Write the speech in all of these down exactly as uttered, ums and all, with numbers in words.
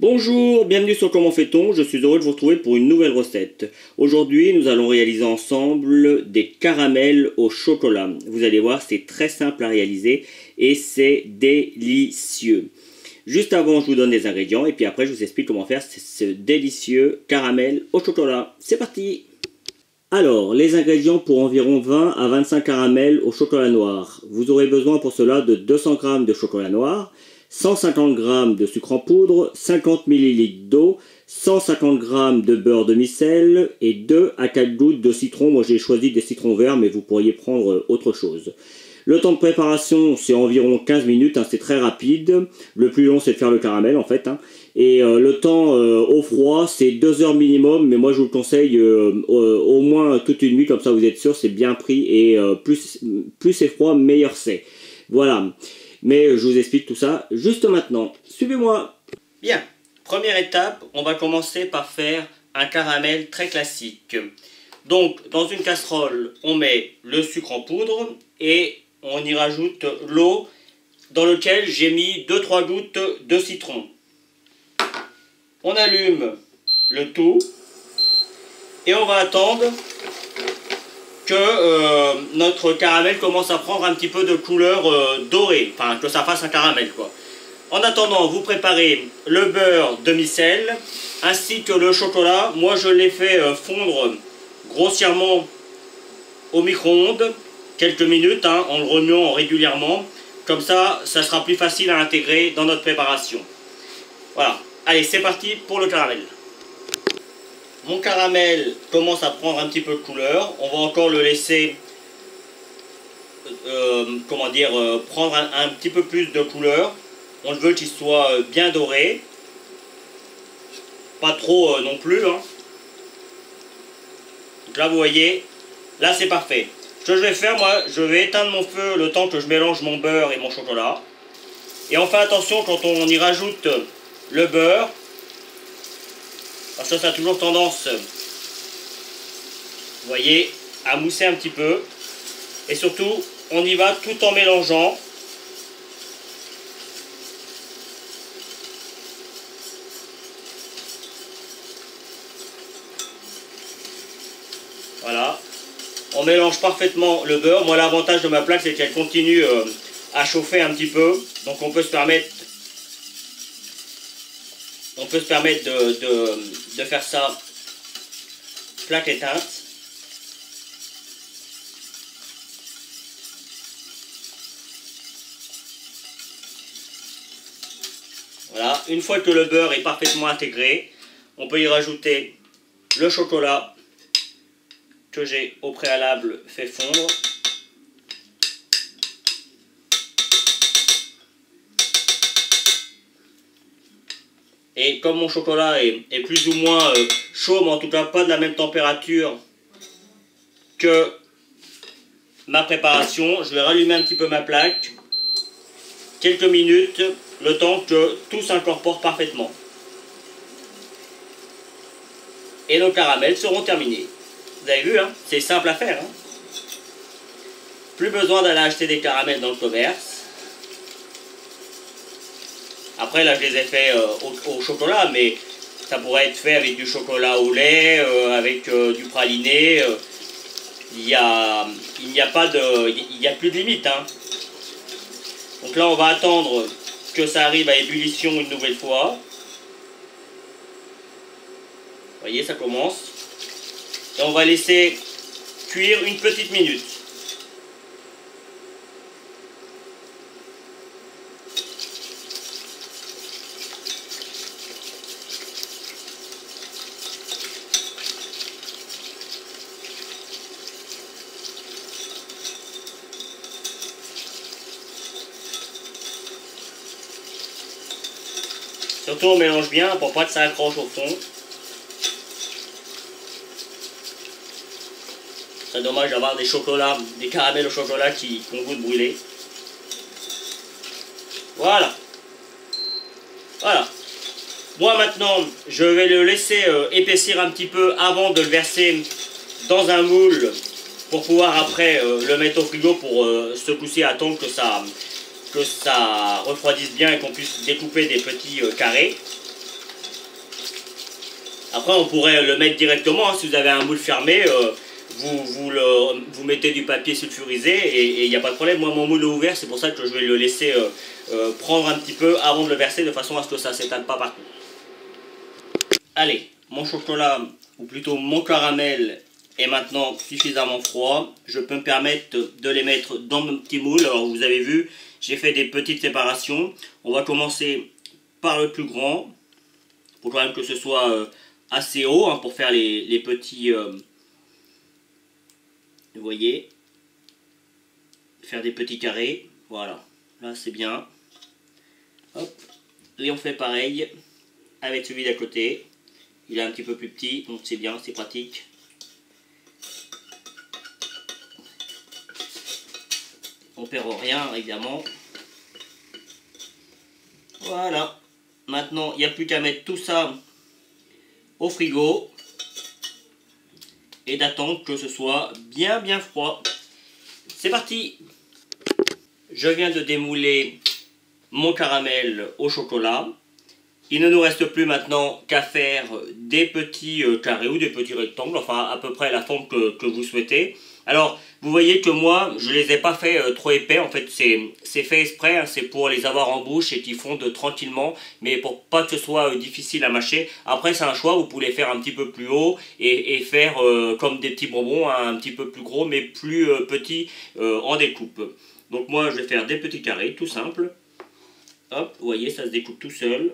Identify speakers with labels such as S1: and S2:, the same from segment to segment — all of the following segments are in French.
S1: Bonjour, bienvenue sur Comment fait-on, je suis heureux de vous retrouver pour une nouvelle recette. Aujourd'hui, nous allons réaliser ensemble des caramels au chocolat. Vous allez voir, c'est très simple à réaliser et c'est délicieux. Juste avant, je vous donne les ingrédients et puis après, je vous explique comment faire ce délicieux caramel au chocolat. C'est parti! Alors, les ingrédients pour environ vingt à vingt-cinq caramels au chocolat noir. Vous aurez besoin pour cela de deux cents grammes de chocolat noir, cent cinquante grammes de sucre en poudre, cinquante millilitres d'eau, cent cinquante grammes de beurre demi-sel et deux à quatre gouttes de citron. Moi j'ai choisi des citrons verts mais vous pourriez prendre autre chose. Le temps de préparation c'est environ quinze minutes, hein, c'est très rapide. Le plus long c'est de faire le caramel en fait. Hein. Et euh, le temps euh, au froid c'est deux heures minimum, mais moi je vous le conseille euh, euh, au moins toute une nuit, comme ça vous êtes sûr c'est bien pris et euh, plus, plus c'est froid meilleur c'est. Voilà. Mais je vous explique tout ça juste maintenant. Suivez-moi. Bien, première étape, on va commencer par faire un caramel très classique. Donc, dans une casserole, on met le sucre en poudre et on y rajoute l'eau dans laquelle j'ai mis deux trois gouttes de citron. On allume le tout et on va attendre que euh, notre caramel commence à prendre un petit peu de couleur euh, dorée, enfin que ça fasse un caramel quoi. En attendant, vous préparez le beurre demi-sel ainsi que le chocolat. Moi je l'ai fait euh, fondre grossièrement au micro-ondes quelques minutes, hein, en le remuant régulièrement. Comme ça, ça sera plus facile à intégrer dans notre préparation. Voilà, allez c'est parti pour le caramel. Mon caramel commence à prendre un petit peu de couleur. On va encore le laisser euh, comment dire, euh, prendre un, un petit peu plus de couleur. On veut qu'il soit bien doré. Pas trop euh, non plus. Hein. Donc là, vous voyez, là c'est parfait. Ce que je vais faire, moi, je vais éteindre mon feu le temps que je mélange mon beurre et mon chocolat. Et on fait attention quand on y rajoute le beurre. Parce que ça a toujours tendance, vous voyez, à mousser un petit peu. Et surtout, on y va tout en mélangeant. Voilà. On mélange parfaitement le beurre. Moi, l'avantage de ma plaque, c'est qu'elle continue euh, à chauffer un petit peu. Donc, on peut se permettre... On peut se permettre de, de, de faire ça plaque éteinte. Voilà, une fois que le beurre est parfaitement intégré, on peut y rajouter le chocolat que j'ai au préalable fait fondre. Et comme mon chocolat est, est plus ou moins euh, chaud, mais en tout cas pas de la même température que ma préparation, je vais rallumer un petit peu ma plaque. Quelques minutes, le temps que tout s'incorpore parfaitement. Et nos caramels seront terminés. Vous avez vu, hein, c'est simple à faire. Hein. Plus besoin d'aller acheter des caramels dans le commerce. Après, là, je les ai fait euh, au, au chocolat, mais ça pourrait être fait avec du chocolat au lait, euh, avec euh, du praliné. Euh, il y a, il n'y a pas de, il n'y a plus de limite. Hein. Donc là, on va attendre que ça arrive à ébullition une nouvelle fois. Vous voyez, ça commence. Et on va laisser cuire une petite minute. Surtout on mélange bien pour pas que ça accroche au fond. C'est dommage d'avoir des chocolats, des caramels au chocolat qui, qui ont goût de brûler. Voilà. Voilà. Moi maintenant, je vais le laisser euh, épaissir un petit peu avant de le verser dans un moule pour pouvoir après euh, le mettre au frigo pour euh, se pousser à attendre que ça... que ça refroidisse bien et qu'on puisse découper des petits euh, carrés. Après, on pourrait le mettre directement, hein, si vous avez un moule fermé, euh, vous, vous, le, vous mettez du papier sulfurisé et il n'y a pas de problème. Moi, mon moule est ouvert, c'est pour ça que je vais le laisser euh, euh, prendre un petit peu avant de le verser, de façon à ce que ça ne s'étale pas partout. Allez, mon chocolat, ou plutôt mon caramel, est maintenant suffisamment froid. Je peux me permettre de les mettre dans mon petit moule. Alors, vous avez vu, j'ai fait des petites séparations. On va commencer par le plus grand, pour quand même que ce soit euh, assez haut, hein, pour faire les, les petits... Euh, vous voyez, faire des petits carrés. Voilà, là c'est bien. Hop. Et on fait pareil avec celui d'à côté. Il est un petit peu plus petit, donc c'est bien, c'est pratique. On perd rien, évidemment. Voilà. Maintenant, il n'y a plus qu'à mettre tout ça au frigo et d'attendre que ce soit bien bien froid. C'est parti! Je viens de démouler mon caramel au chocolat. Il ne nous reste plus maintenant qu'à faire des petits carrés ou des petits rectangles, enfin à peu près la forme que, que vous souhaitez. Alors, vous voyez que moi, je ne les ai pas fait euh, trop épais, en fait c'est fait exprès, hein, c'est pour les avoir en bouche et qu'ils fondent tranquillement, mais pour pas que ce soit euh, difficile à mâcher. Après c'est un choix, vous pouvez les faire un petit peu plus haut et, et faire euh, comme des petits bonbons, hein, un petit peu plus gros, mais plus euh, petits euh, en découpe. Donc moi je vais faire des petits carrés, tout simple. Hop, vous voyez, ça se découpe tout seul.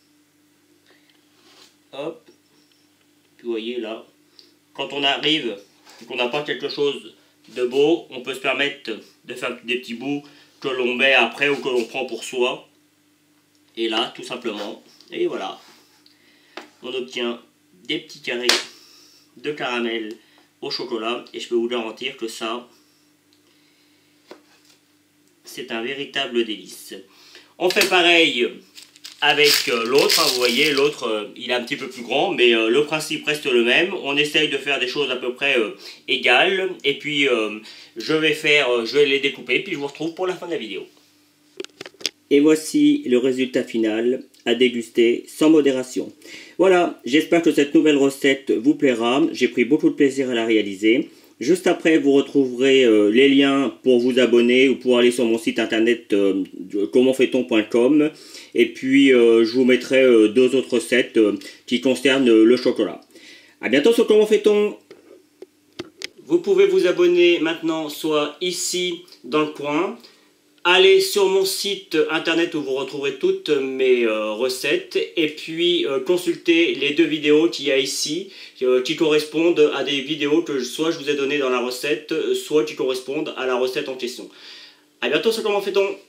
S1: Hop, puis vous voyez là, quand on arrive et qu'on n'a pas quelque chose de beau, on peut se permettre de faire des petits bouts que l'on met après ou que l'on prend pour soi. Et là, tout simplement, et voilà, on obtient des petits carrés de caramel au chocolat. Et je peux vous garantir que ça, c'est un véritable délice. On fait pareil avec l'autre, hein, vous voyez, l'autre, euh, il est un petit peu plus grand, mais euh, le principe reste le même. On essaye de faire des choses à peu près euh, égales, et puis euh, je vais faire, euh, je vais les découper, puis je vous retrouve pour la fin de la vidéo. Et voici le résultat final à déguster sans modération. Voilà, j'espère que cette nouvelle recette vous plaira. J'ai pris beaucoup de plaisir à la réaliser. Juste après, vous retrouverez euh, les liens pour vous abonner ou pour aller sur mon site internet euh, comment fait on point com. Et puis, euh, je vous mettrai euh, deux autres recettes euh, qui concernent euh, le chocolat. A bientôt sur Comment fait-on. Vous pouvez vous abonner maintenant, soit ici dans le coin. Allez sur mon site internet où vous retrouverez toutes mes euh, recettes et puis euh, consultez les deux vidéos qu'il y a ici euh, qui correspondent à des vidéos que soit je vous ai données dans la recette, soit qui correspondent à la recette en question. A bientôt sur Comment fait-on.